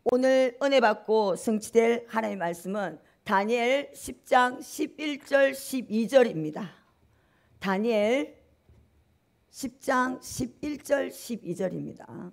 오늘 은혜 받고 성취될 하나님의 말씀은 다니엘 10장 11절 12절입니다. 다니엘 10장 11절 12절입니다.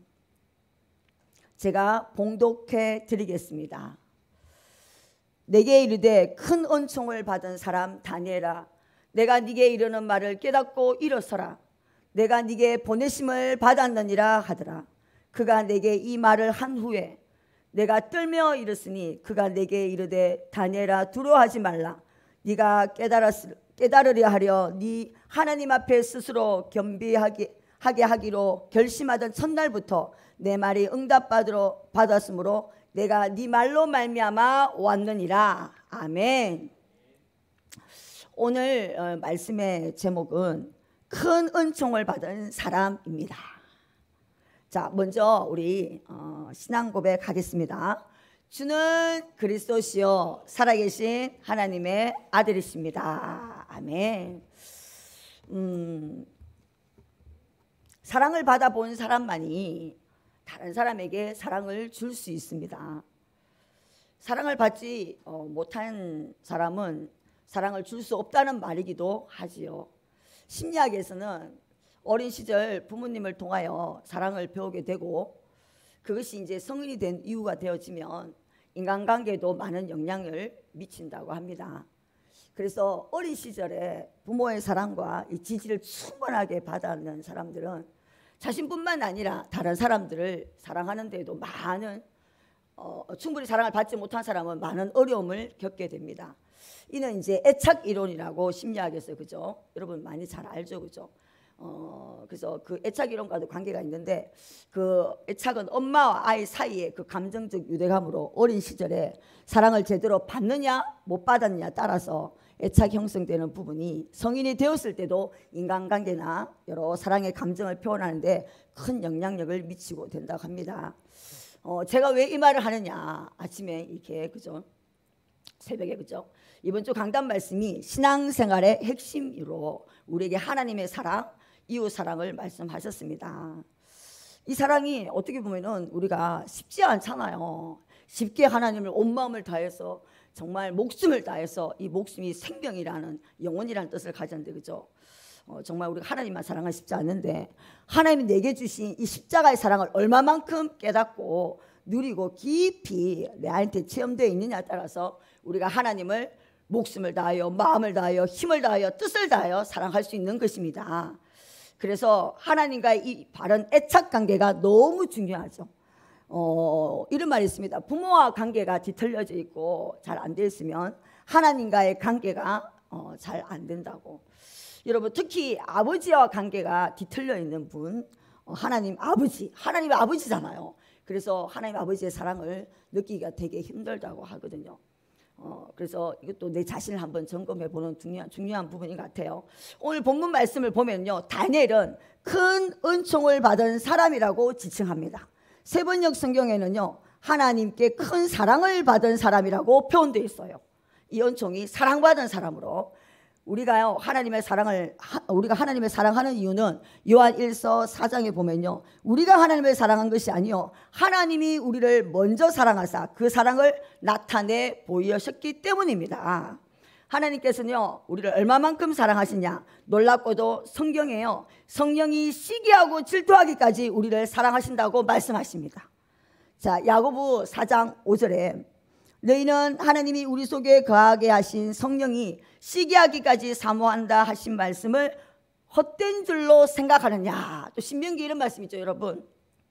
제가 봉독해 드리겠습니다. 내게 이르되 큰 은총을 받은 사람 다니엘아, 내가 네게 이르는 말을 깨닫고 일어서라. 내가 네게 보내심을 받았느니라 하더라. 그가 내게 이 말을 한 후에 내가 떨며 이르으니 그가 내게 이르되 다니엘아, 두려워하지 말라. 네가 깨달으려 하려 네 하나님 앞에 스스로 겸비하게 하기로 결심하던 첫날부터 내 말이 응답받았으므로 내가 네 말로 말미암아 왔느니라. 아멘. 오늘 말씀의 제목은 큰 은총을 받은 사람입니다. 자, 먼저 우리 신앙 고백하겠습니다. 주는 그리스도시요 살아계신 하나님의 아들이십니다. 아멘. 사랑을 받아본 사람만이 다른 사람에게 사랑을 줄 수 있습니다. 사랑을 받지 못한 사람은 사랑을 줄 수 없다는 말이기도 하지요. 심리학에서는 어린 시절 부모님을 통하여 사랑을 배우게 되고 그것이 이제 성인이 된 이유가 되어지면 인간관계에도 많은 영향을 미친다고 합니다. 그래서 어린 시절에 부모의 사랑과 이 지지를 충분하게 받았는 사람들은 자신뿐만 아니라 다른 사람들을 사랑하는 데에도 많은 충분히 사랑을 받지 못한 사람은 많은 어려움을 겪게 됩니다. 이는 이제 애착 이론이라고 심리학에서, 그죠? 여러분 많이 잘 알죠, 그죠? 그래서 그 애착 이론과도 관계가 있는데, 그 애착은 엄마와 아이 사이의 그 감정적 유대감으로 어린 시절에 사랑을 제대로 받느냐 못 받았느냐 따라서 애착 형성되는 부분이 성인이 되었을 때도 인간관계나 여러 사랑의 감정을 표현하는데 큰 영향력을 미치고 된다고 합니다. 제가 왜 이 말을 하느냐, 아침에 이렇게, 그죠? 새벽에, 그죠? 이번 주 강단 말씀이 신앙생활의 핵심으로 우리에게 하나님의 사랑, 이웃 사랑을 말씀하셨습니다. 이 사랑이 어떻게 보면은 우리가 쉽지 않잖아요. 쉽게 하나님을 온 마음을 다해서 정말 목숨을 다해서, 이 목숨이 생명이라는, 영혼이라는 뜻을 가졌는데, 그죠? 정말 우리가 하나님만 사랑하기 쉽지 않는데 하나님이 내게 주신 이 십자가의 사랑을 얼마만큼 깨닫고 누리고 깊이 내한테 체험되어 있느냐에 따라서 우리가 하나님을 목숨을 다하여 마음을 다하여 힘을 다하여 뜻을 다하여 사랑할 수 있는 것입니다. 그래서 하나님과의 이 바른 애착 관계가 너무 중요하죠. 이런 말이 있습니다. 부모와 관계가 뒤틀려져 있고 잘 안 돼 있으면 하나님과의 관계가 잘 안 된다고. 여러분, 특히 아버지와 관계가 뒤틀려 있는 분, 하나님 아버지, 하나님의 아버지잖아요. 그래서 하나님 아버지의 사랑을 느끼기가 되게 힘들다고 하거든요. 그래서 이것도 내 자신을 한번 점검해 보는 중요한 부분인 것 같아요. 오늘 본문 말씀을 보면요, 다니엘은 큰 은총을 받은 사람이라고 지칭합니다. 세번역 성경에는요, 하나님께 큰 사랑을 받은 사람이라고 표현되어 있어요. 이 은총이 사랑받은 사람으로, 우리가 하나님의 사랑하는 이유는 요한 1서 4장에 보면요, 우리가 하나님을 사랑한 것이 아니요 하나님이 우리를 먼저 사랑하사 그 사랑을 나타내 보이셨기 때문입니다. 하나님께서는요, 우리를 얼마만큼 사랑하시냐, 놀랍고도 성경에요, 성령이 시기하고 질투하기까지 우리를 사랑하신다고 말씀하십니다. 자, 야고보 4장 5절에 너희는 하나님이 우리 속에 거하게 하신 성령이 시기하기까지 사모한다 하신 말씀을 헛된 줄로 생각하느냐. 또 신명기 이런 말씀 있죠, 여러분.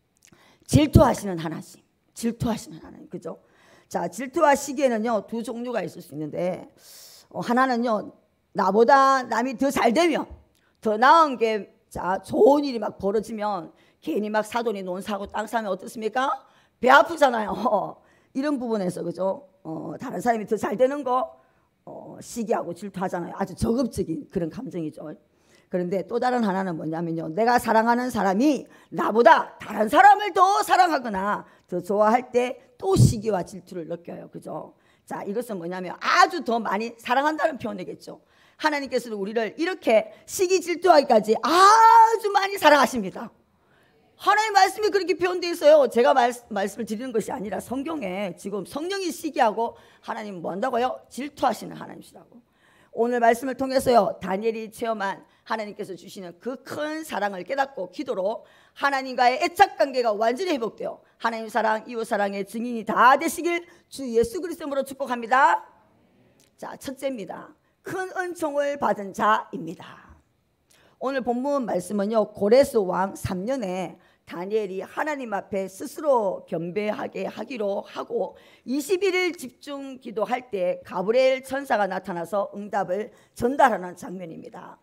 질투하시는 하나님, 질투하시는 하나님, 그죠? 자, 질투와 시기에는요 두 종류가 있을 수 있는데, 하나는요, 나보다 남이 더 잘 되면, 더 나은 게, 자, 좋은 일이 막 벌어지면 괜히 막 사돈이 논 사고 땅 사면 어떻습니까? 배 아프잖아요. 이런 부분에서, 그죠? 다른 사람이 더 잘 되는 거 시기하고 질투하잖아요. 아주 저급적인 그런 감정이죠. 그런데 또 다른 하나는 뭐냐면요, 내가 사랑하는 사람이 나보다 다른 사람을 더 사랑하거나 더 좋아할 때 또 시기와 질투를 느껴요. 그죠? 자, 이것은 뭐냐면 아주 더 많이 사랑한다는 표현이겠죠. 하나님께서는 우리를 이렇게 시기 질투하기까지 아주 많이 사랑하십니다. 하나님 말씀이 그렇게 표현되어 있어요. 제가 말씀을 드리는 것이 아니라 성경에 지금 성령이 시기하고 하나님 뭐 한다고요? 질투하시는 하나님이시라고. 오늘 말씀을 통해서요, 다니엘이 체험한 하나님께서 주시는 그 큰 사랑을 깨닫고 기도로 하나님과의 애착관계가 완전히 회복되어 하나님 사랑, 이웃 사랑의 증인이 다 되시길 주 예수 그리스도로 축복합니다. 자, 첫째입니다. 큰 은총을 받은 자입니다. 오늘 본문 말씀은요, 고레스 왕 3년에 다니엘이 하나님 앞에 스스로 겸비하게 하기로 하고 21일 집중 기도할 때 가브리엘 천사가 나타나서 응답을 전달하는 장면입니다.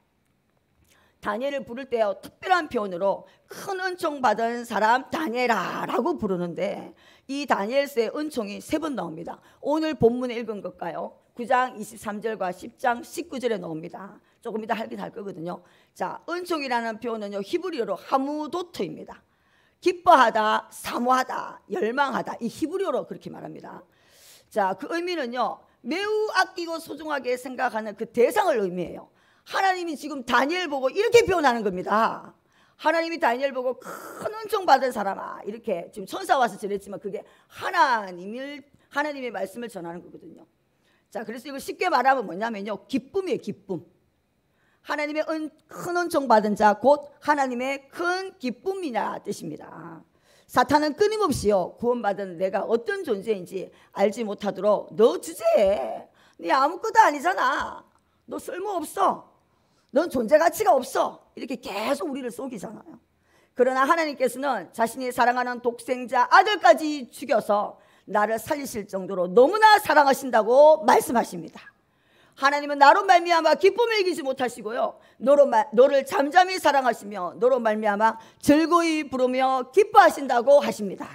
다니엘을 부를 때 특별한 표현으로 큰 은총 받은 사람 다니엘아 라고 부르는데, 이 다니엘서의 은총이 3번 나옵니다. 오늘 본문에 읽은 것과요, 9장 23절과 10장 19절에 나옵니다. 조금 이따 할 거거든요. 자, 은총이라는 표현은요, 히브리어로 하무도트입니다. 기뻐하다, 사모하다, 열망하다, 이 히브리어로 그렇게 말합니다. 자, 그 의미는요, 매우 아끼고 소중하게 생각하는 그 대상을 의미해요. 하나님이 지금 다니엘 보고 이렇게 표현하는 겁니다. 하나님이 다니엘 보고 큰 은총 받은 사람아, 이렇게 지금 천사 와서 전했지만 그게 하나님의 말씀을 전하는 거거든요. 자, 그래서 이거 쉽게 말하면 뭐냐면요, 기쁨이에요. 기쁨. 하나님의 큰 은총 받은 자 곧 하나님의 큰 기쁨이냐 뜻입니다. 사탄은 끊임없이요, 구원받은 내가 어떤 존재인지 알지 못하도록 너 주제에 네 아무것도 아니잖아, 너 쓸모없어, 넌 존재 가치가 없어, 이렇게 계속 우리를 속이잖아요. 그러나 하나님께서는 자신이 사랑하는 독생자 아들까지 죽여서 나를 살리실 정도로 너무나 사랑하신다고 말씀하십니다. 하나님은 나로 말미암아 기쁨을 이기지 못하시고요, 너를 잠잠히 사랑하시며 너로 말미암아 즐거이 부르며 기뻐하신다고 하십니다.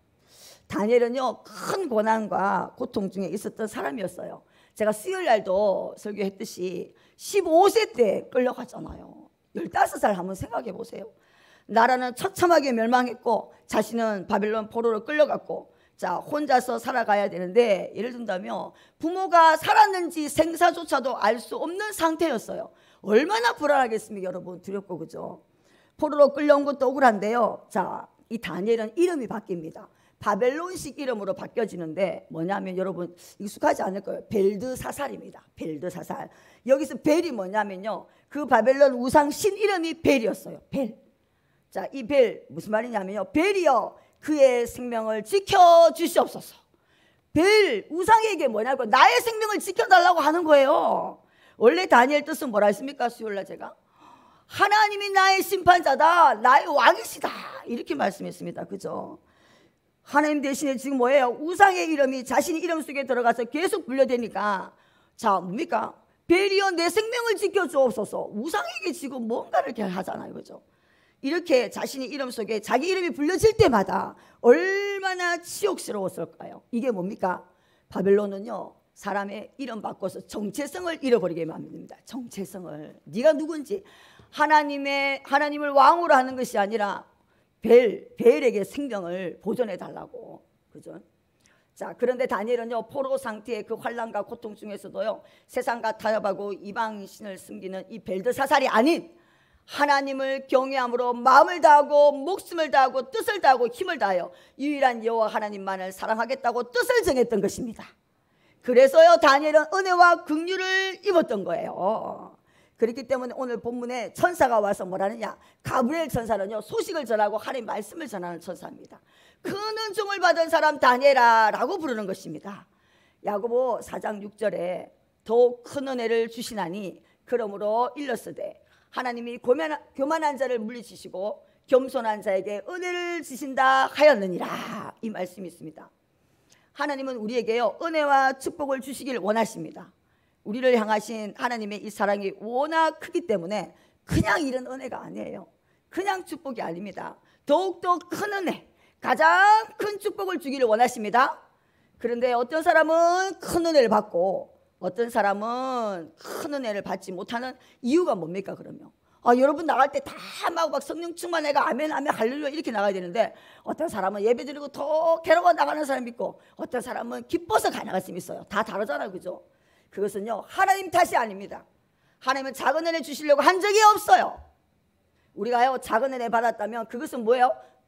다니엘은요, 큰 고난과 고통 중에 있었던 사람이었어요. 제가 수요일 날도 설교했듯이 15세 때 끌려갔잖아요. 15살 한번 생각해 보세요. 나라는 처참하게 멸망했고 자신은 바벨론 포로로 끌려갔고, 자, 혼자서 살아가야 되는데, 예를 든다면 부모가 살았는지 생사조차도 알 수 없는 상태였어요. 얼마나 불안하겠습니까, 여러분. 두렵고, 그죠? 포로로 끌려온 것도 억울한데요. 자, 이 다니엘은 이름이 바뀝니다. 바벨론식 이름으로 바뀌어지는데 뭐냐면, 여러분 익숙하지 않을 거예요. 벨드사살입니다. 벨드사살. 여기서 벨이 뭐냐면요, 그 바벨론 우상 신 이름이 벨이었어요. 벨. 자, 이 벨 무슨 말이냐면요, 벨이여 그의 생명을 지켜주시옵소서. 벨 우상에게 뭐냐고 나의 생명을 지켜달라고 하는 거예요. 원래 다니엘 뜻은 뭐라 했습니까? 수요일날 제가 하나님이 나의 심판자다, 나의 왕이시다, 이렇게 말씀했습니다. 그죠? 하나님 대신에 지금 뭐예요? 우상의 이름이 자신의 이름 속에 들어가서 계속 불려대니까, 자, 뭡니까? 벨이여 내 생명을 지켜주옵소서. 우상에게 지금 뭔가를 이렇게 하잖아요. 그죠? 이렇게 자신의 이름 속에 자기 이름이 불려질 때마다 얼마나 치욕스러웠을까요? 이게 뭡니까? 바벨론은요, 사람의 이름 바꿔서 정체성을 잃어버리게 만듭니다. 정체성을. 네가 누군지, 하나님을 왕으로 하는 것이 아니라 벨에게 생명을 보존해 달라고. 그죠? 자, 그런데 다니엘은요, 포로 상태의 그 환난과 고통 중에서도요, 세상과 타협하고 이방 신을 숨기는 이 벨드사살이 아닌 하나님을 경외함으로 마음을 다하고 목숨을 다하고 뜻을 다하고 힘을 다하여 유일한 여호와 하나님만을 사랑하겠다고 뜻을 정했던 것입니다. 그래서요, 다니엘은 은혜와 긍휼을 입었던 거예요. 그렇기 때문에 오늘 본문에 천사가 와서 뭐라느냐, 가브리엘 천사는요, 소식을 전하고 하나님 말씀을 전하는 천사입니다. 큰 은총을 받은 사람 다니엘아 라고 부르는 것입니다. 야고보 4장 6절에 더욱 큰 은혜를 주시나니 그러므로 일렀으되 하나님이 교만한 자를 물리치시고 겸손한 자에게 은혜를 주신다 하였느니라, 이 말씀이 있습니다. 하나님은 우리에게요, 은혜와 축복을 주시길 원하십니다. 우리를 향하신 하나님의 이 사랑이 워낙 크기 때문에 그냥 이런 은혜가 아니에요. 그냥 축복이 아닙니다. 더욱더 큰 은혜, 가장 큰 축복을 주기를 원하십니다. 그런데 어떤 사람은 큰 은혜를 받고 어떤 사람은 큰 은혜를 받지 못하는 이유가 뭡니까? 그러면 여러분 나갈 때 다 막 성령 충만해가 아멘 아멘 할렐루야 이렇게 나가야 되는데, 어떤 사람은 예배 드리고 더 괴로워 나가는 사람이 있고 어떤 사람은 기뻐서 가나갈 사람이 있어요. 다 다르잖아요. 그죠? 그것은요, 하나님 탓이 아닙니다. 하나님은 작은 은혜 주시려고 한 적이 없어요. 우리가요, 작은 은혜 받았다면 그것은 뭐예요?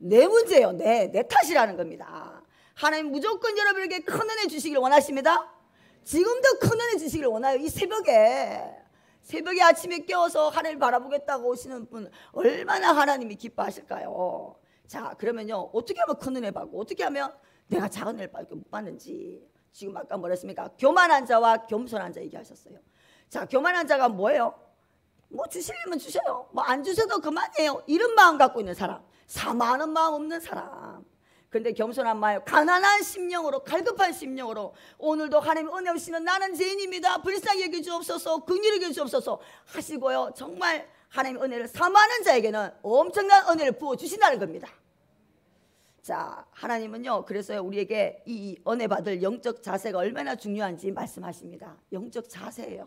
내 문제예요. 내 탓이라는 겁니다. 하나님 무조건 여러분에게 큰 은혜 주시길 원하십니다. 지금도 큰 은혜 주시길 원해요. 이 새벽에 아침에 깨워서 하나님을 바라보겠다고 오시는 분 얼마나 하나님이 기뻐하실까요? 자, 그러면요, 어떻게 하면 큰 은혜 받고 어떻게 하면 내가 작은 은혜를 못 받는지. 지금 아까 뭐라 했습니까? 교만한 자와 겸손한 자 얘기하셨어요. 자, 교만한 자가 뭐예요? 뭐 주시려면 주셔요. 뭐 안 주셔도 그만이에요. 이런 마음 갖고 있는 사람, 사모하는 마음 없는 사람. 근데 겸손한 마음, 가난한 심령으로, 갈급한 심령으로 오늘도 하나님 은혜 없이는 나는 죄인입니다, 불쌍히 여겨 주옵소서, 긍휼히 여겨 주옵소서 하시고요, 정말 하나님 은혜를 사모하는 자에게는 엄청난 은혜를 부어주신다는 겁니다. 자, 하나님은요, 그래서 우리에게 이 은혜 받을 영적 자세가 얼마나 중요한지 말씀하십니다. 영적 자세예요.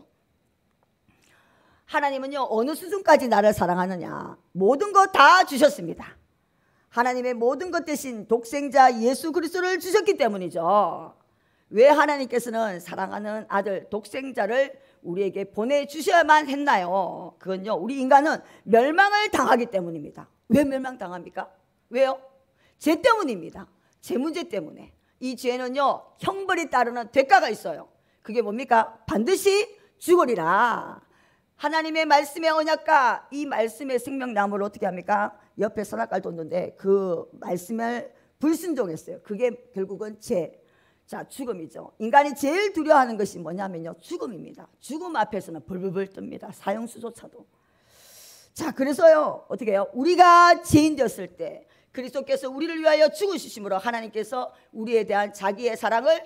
하나님은요, 어느 수준까지 나를 사랑하느냐, 모든 거 다 주셨습니다. 하나님의 모든 것 대신 독생자 예수 그리스도를 주셨기 때문이죠. 왜 하나님께서는 사랑하는 아들 독생자를 우리에게 보내주셔야만 했나요? 그건요, 우리 인간은 멸망을 당하기 때문입니다. 왜 멸망당합니까? 왜요? 죄 때문입니다. 죄 문제 때문에. 이 죄는요, 형벌이 따르는 대가가 있어요. 그게 뭡니까? 반드시 죽으리라. 하나님의 말씀의 언약과 이 말씀의 생명나무를 어떻게 합니까? 옆에 선악과를 뒀는데 그 말씀을 불순종했어요. 그게 결국은 죄. 자, 죽음이죠. 인간이 제일 두려워하는 것이 뭐냐면요, 죽음입니다. 죽음 앞에서는 벌벌벌 뜹니다. 사형수조차도. 자, 그래서요, 어떻게 해요? 우리가 죄인 되었을 때 그리스도께서 우리를 위하여 죽으시심으로 하나님께서 우리에 대한 자기의 사랑을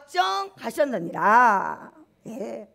확정하셨느니라. 예.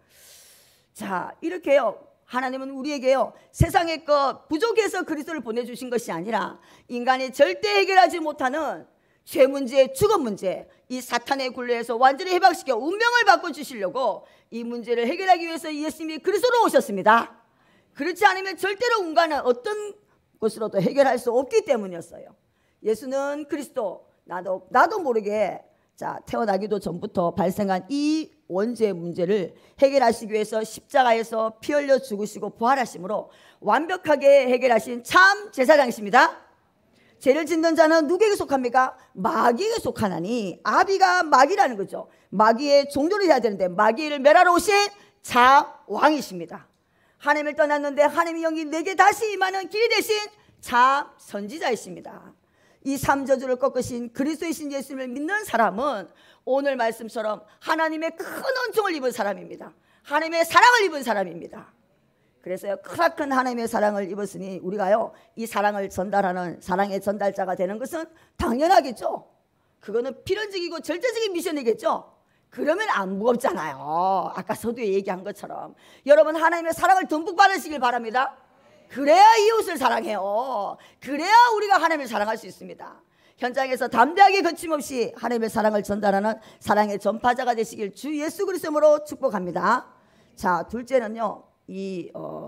자, 이렇게요, 하나님은 우리에게요, 세상의 것 부족해서 그리스도를 보내주신 것이 아니라 인간이 절대 해결하지 못하는 죄 문제, 죽음 문제, 이 사탄의 굴레에서 완전히 해방시켜 운명을 바꿔주시려고 이 문제를 해결하기 위해서 예수님이 그리스도로 오셨습니다. 그렇지 않으면 절대로 인간은 어떤 것으로도 해결할 수 없기 때문이었어요. 예수는 그리스도, 나도 모르게 자, 태어나기도 전부터 발생한 이 원죄의 문제를 해결하시기 위해서 십자가에서 피 흘려 죽으시고 부활하심으로 완벽하게 해결하신 참 제사장이십니다. 죄를 짓는 자는 누구에게 속합니까? 마귀에게 속하나니, 아비가 마귀라는 거죠. 마귀의 종교를 해야 되는데 마귀를 멸하러 오신 참 왕이십니다. 하나님을 떠났는데 하나님의 영이 내게 다시 임하는 길이 되신 참 선지자이십니다. 이 삼저주를 꺾으신 그리스도이신 예수님을 믿는 사람은 오늘 말씀처럼 하나님의 큰 은총을 입은 사람입니다. 하나님의 사랑을 입은 사람입니다. 그래서요, 크나큰 하나님의 사랑을 입었으니 우리가요, 이 사랑을 전달하는 사랑의 전달자가 되는 것은 당연하겠죠. 그거는 필연적이고 절대적인 미션이겠죠. 그러면 안 무겁잖아요. 아까 서두에 얘기한 것처럼 여러분, 하나님의 사랑을 듬뿍 받으시길 바랍니다. 그래야 이웃을 사랑해요. 그래야 우리가 하나님을 사랑할 수 있습니다. 현장에서 담대하게 거침없이 하나님의 사랑을 전달하는 사랑의 전파자가 되시길 주 예수 그리스도로 축복합니다. 자, 둘째는요, 이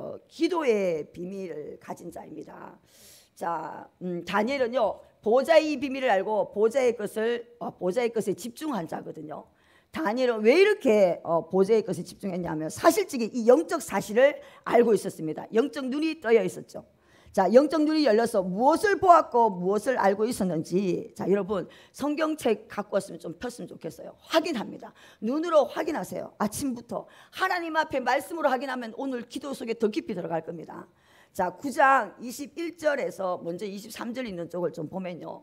기도의 비밀을 가진 자입니다. 자, 다니엘은요, 보좌의 비밀을 알고 보좌의 것에 집중한 자거든요. 다니엘은 왜 이렇게 보좌의 것에 집중했냐면 사실적인 이 영적 사실을 알고 있었습니다. 영적 눈이 떠여 있었죠. 자, 영적 눈이 열려서 무엇을 보았고 무엇을 알고 있었는지, 자, 여러분 성경책 갖고 왔으면 좀 폈으면 좋겠어요. 확인합니다. 눈으로 확인하세요. 아침부터 하나님 앞에 말씀으로 확인하면 오늘 기도 속에 더 깊이 들어갈 겁니다. 자, 9장 21절에서 먼저 23절 있는 쪽을 좀 보면요,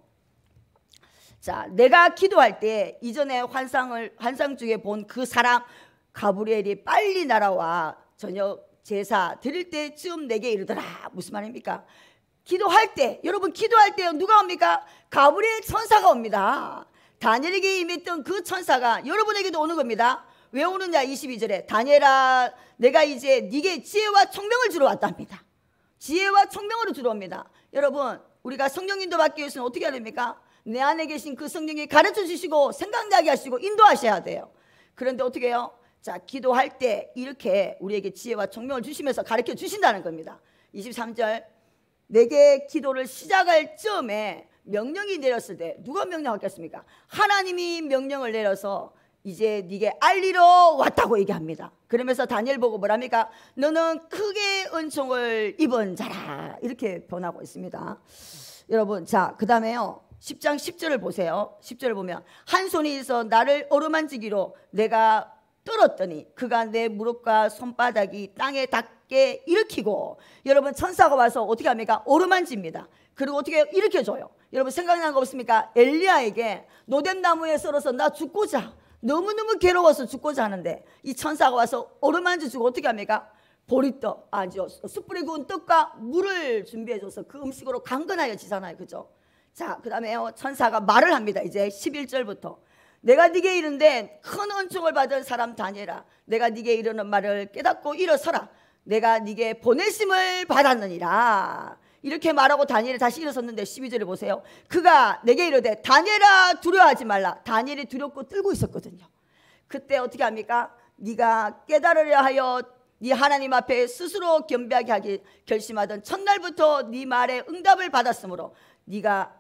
자, 내가 기도할 때 이전에 환상 중에 본 그 사람 가브리엘이 빨리 날아와 저녁 제사 드릴 때쯤 내게 이르더라. 무슨 말입니까? 기도할 때, 여러분 기도할 때 누가 옵니까? 가브리엘 천사가 옵니다. 다니엘에게 임했던 그 천사가 여러분에게도 오는 겁니다. 왜 오느냐? 22절에 다니엘아, 내가 이제 네게 지혜와 총명을 주러 왔답니다. 지혜와 총명으로 주러 옵니다. 여러분, 우리가 성령인도 받기 위해서는 어떻게 해야 됩니까? 내 안에 계신 그 성령이 가르쳐 주시고 생각나게 하시고 인도하셔야 돼요. 그런데 어떻게 해요? 자, 기도할 때 이렇게 우리에게 지혜와 총명을 주시면서 가르쳐 주신다는 겁니다. 23절, 내게 기도를 시작할 즈음에 명령이 내렸을 때, 누가 명령하겠습니까? 하나님이 명령을 내려서 이제 네게 알리러 왔다고 얘기합니다. 그러면서 다니엘 보고 뭐랍니까? 너는 크게 은총을 입은 자라, 이렇게 변하고 있습니다. 여러분, 자, 그 다음에요. 10장 10절을 보세요. 10절을 보면 한 손이 있어 나를 어루만지기로 내가 떨었더니 그가 내 무릎과 손바닥이 땅에 닿게 일으키고, 여러분 천사가 와서 어떻게 합니까? 어루만집니다. 그리고 어떻게 일으켜줘요? 여러분 생각나는 거 없습니까? 엘리야에게 노뎀나무에 썰어서 나 죽고자, 너무너무 괴로워서 죽고자 하는데 이 천사가 와서 어루만져주고 어떻게 합니까? 보리떡, 숯불에 구운 떡과 물을 준비해줘서 그 음식으로 강건하여 지잖아요. 그죠? 자, 그 다음에요. 천사가 말을 합니다. 이제 11절부터 내가 네게 이르는데 큰 은총을 받은 사람 다니엘아, 내가 네게 이르는 말을 깨닫고 일어서라. 내가 네게 보내심을 받았느니라. 이렇게 말하고 다니엘이 다시 일어섰는데 12절을 보세요. 그가 내게 이르되 다니엘아 두려워하지 말라. 다니엘이 두렵고 떨고 있었거든요. 그때 어떻게 합니까? 네가 깨달으려 하여 네 하나님 앞에 스스로 겸비하게 하기 결심하던 첫날부터 네 말에 응답을 받았으므로 내가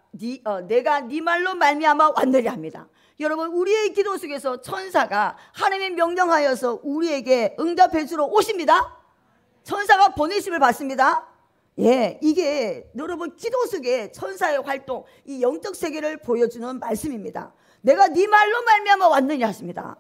네 말로 말미암아 왔느냐 합니다. 여러분, 우리의 기도 속에서 천사가 하나님의 명령하여서 우리에게 응답해 주러 오십니다. 천사가 보내심을 받습니다. 예, 이게 여러분 기도 속에 천사의 활동, 이 영적 세계를 보여주는 말씀입니다. 내가 네 말로 말미암아 왔느냐 하십니다.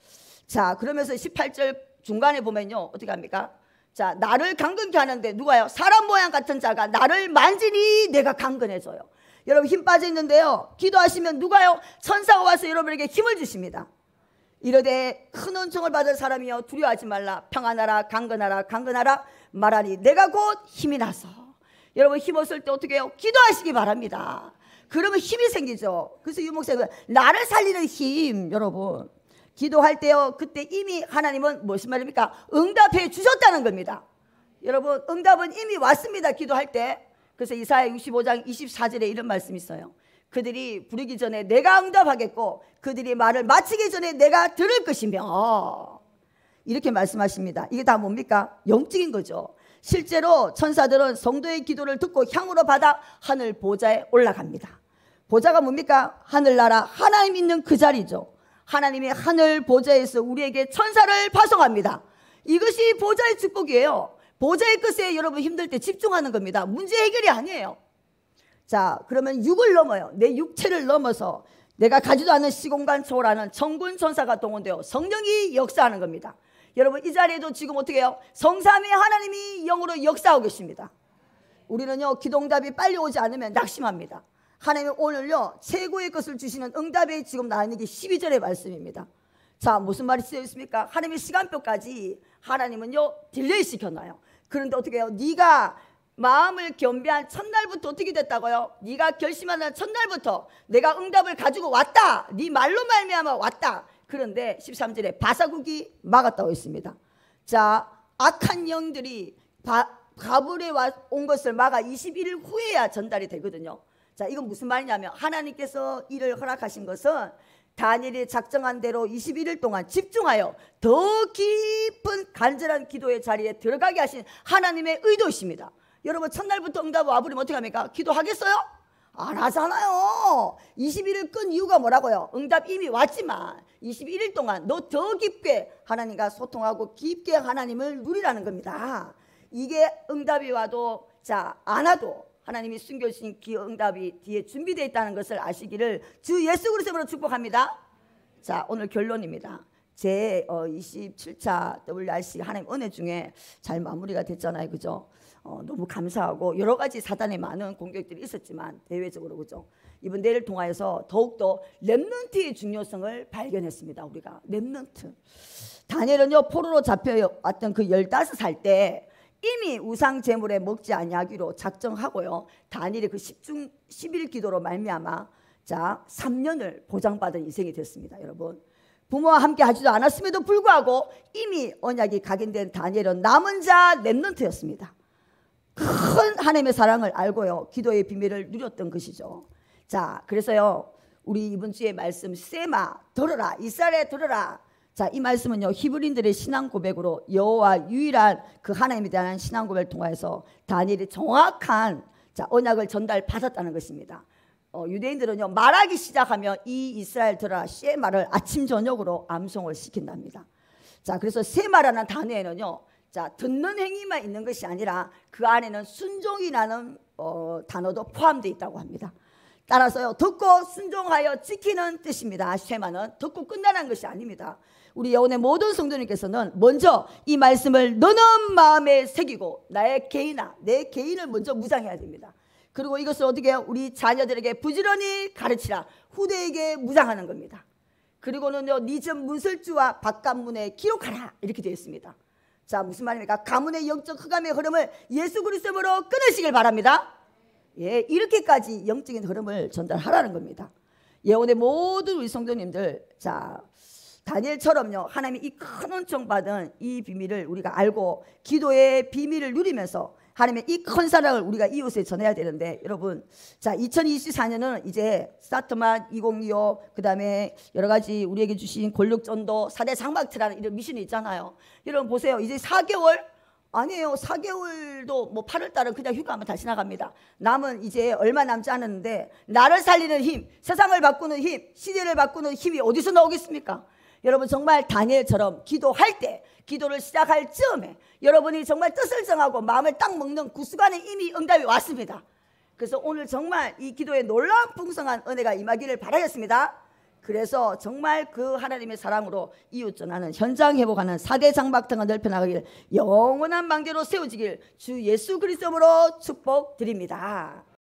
자, 그러면서 18절 중간에 보면요 어떻게 합니까? 자, 나를 강건케 하는데 누가요? 사람 모양 같은 자가 나를 만지니 내가 강건해져요. 여러분 힘 빠져 있는데요, 기도하시면 누가요? 천사가 와서 여러분에게 힘을 주십니다. 이르되 큰 은총을 받을 사람이여 두려워하지 말라. 평안하라, 강건하라, 강건하라 말하니 내가 곧 힘이 나서. 여러분 힘 없을 때 어떻게 해요? 기도하시기 바랍니다. 그러면 힘이 생기죠. 그래서 유목사님은 나를 살리는 힘, 여러분 기도할 때요, 그때 이미 하나님은 무슨 말입니까? 응답해 주셨다는 겁니다. 여러분 응답은 이미 왔습니다. 기도할 때. 그래서 이사야 65장 24절에 이런 말씀이 있어요. 그들이 부르기 전에 내가 응답하겠고 그들이 말을 마치기 전에 내가 들을 것이며, 이렇게 말씀하십니다. 이게 다 뭡니까? 영적인 거죠. 실제로 천사들은 성도의 기도를 듣고 향으로 받아 하늘 보좌에 올라갑니다. 보좌가 뭡니까? 하늘나라 하나님 있는 그 자리죠. 하나님이 하늘 보좌에서 우리에게 천사를 파송합니다. 이것이 보좌의 축복이에요. 보좌의 것에 여러분 힘들 때 집중하는 겁니다. 문제 해결이 아니에요. 자, 그러면 육을 넘어요. 내 육체를 넘어서 내가 가지도 않은 시공간 초월하는 천군 천사가 동원되어 성령이 역사하는 겁니다. 여러분 이 자리에도 지금 어떻게 해요? 성삼위 하나님이 영으로 역사하고 계십니다. 우리는요 기도응답이 빨리 오지 않으면 낙심합니다. 하나님이 오늘요 최고의 것을 주시는 응답에 지금 나와 있는 게 12절의 말씀입니다. 자, 무슨 말이 쓰여 있습니까? 하나님의 시간표까지 하나님은요 딜레이 시켜놔요. 그런데 어떻게 해요? 네가 마음을 겸비한 첫날부터 어떻게 됐다고요? 네가 결심하는 첫날부터 내가 응답을 가지고 왔다. 네 말로 말미암아 왔다. 그런데 13절에 바사국이 막았다고 했습니다. 자, 악한 영들이 가불에 온 것을 막아 21일 후에야 전달이 되거든요. 자, 이건 무슨 말이냐면 하나님께서 이를 허락하신 것은 다니엘이 작정한 대로 21일 동안 집중하여 더 깊은 간절한 기도의 자리에 들어가게 하신 하나님의 의도이십니다. 여러분 첫날부터 응답 와버리면 어떻게 합니까? 기도하겠어요? 안 하잖아요. 21일 끈 이유가 뭐라고요? 응답 이미 왔지만 21일 동안 너 더 깊게 하나님과 소통하고 깊게 하나님을 누리라는 겁니다. 이게 응답이 와도 자 안 와도 하나님이 숨겨주신 응답이 뒤에 준비되어 있다는 것을 아시기를 주 예수 그리스도로 축복합니다. 자, 오늘 결론입니다. 제 27차 WRC 하나님 은혜 중에 잘 마무리가 됐잖아요. 그죠? 너무 감사하고 여러 가지 사단의 많은 공격들이 있었지만 대외적으로 그죠? 이번 대회를 통하여서 더욱더 렘넌트의 중요성을 발견했습니다. 우리가 렘넌트. 다니엘은요 포로로 잡혀왔던 그 15살 때 이미 우상 제물에 먹지 아니하기로 작정하고요. 다니엘이 그 10일 기도로 말미암아 자 3년을 보장받은 인생이 됐습니다. 여러분 부모와 함께 하지도 않았음에도 불구하고 이미 언약이 각인된 다니엘은 남은 자 렘넌트였습니다. 큰 하나님의 사랑을 알고요 기도의 비밀을 누렸던 것이죠. 자, 그래서요 우리 이번 주에 말씀 세마 들어라 이스라엘에 들어라. 자, 이 말씀은요 히브리인들의 신앙 고백으로 여호와 유일한 그 하나님에 대한 신앙 고백을 통해서 다니엘이 정확한 자 언약을 전달받았다는 것입니다. 유대인들은요 말하기 시작하면 이 이스라엘 들어라 쉐마를 아침 저녁으로 암송을 시킨답니다. 자, 그래서 세마라는 단어에는요 자, 듣는 행위만 있는 것이 아니라 그 안에는 순종이라는 단어도 포함되어 있다고 합니다. 따라서요, 듣고 순종하여 지키는 뜻입니다. 쉐마는 듣고 끝나는 것이 아닙니다. 우리 여호와의 모든 성도님께서는 먼저 이 말씀을 너는 마음에 새기고 내 개인을 먼저 무장해야 됩니다. 그리고 이것을 어떻게 해요? 우리 자녀들에게 부지런히 가르치라. 후대에게 무장하는 겁니다. 그리고는요, 네 집 문설주와 바깥문에 기록하라 이렇게 되어 있습니다. 자, 무슨 말입니까? 가문의 영적 흑암의 흐름을 예수 그리스도로 끊으시길 바랍니다. 예, 이렇게까지 영적인 흐름을 전달하라는 겁니다. 예언의 모든 우리 성도님들, 자, 다니엘처럼요, 하나님이 이 큰 은총 받은 이 비밀을 우리가 알고 기도의 비밀을 누리면서 하나님의 이 큰 사랑을 우리가 이웃에 전해야 되는데, 여러분, 자, 2024년은 이제 스타트만 2025, 그 다음에 여러 가지 우리에게 주신 권력전도 4대 장막트라는 이런 미션이 있잖아요. 여러분 보세요. 이제 4개월? 아니에요. 4개월도 뭐 8월달은 그냥 휴가하면 다시 나갑니다. 남은 이제 얼마 남지 않았는데, 나를 살리는 힘, 세상을 바꾸는 힘, 시대를 바꾸는 힘이 어디서 나오겠습니까? 여러분 정말 다니엘처럼 기도할 때, 기도를 시작할 즈음에 여러분이 정말 뜻을 정하고 마음을 딱 먹는 그 순간에 이미 응답이 왔습니다. 그래서 오늘 정말 이 기도에 놀라운 풍성한 은혜가 임하기를 바라겠습니다. 그래서 정말 그 하나님의 사랑으로 이웃 전하는, 현장 회복하는 4대 장막터가 넓혀나가길, 영원한 망대로 세워지길 주 예수 그리스도로 축복드립니다.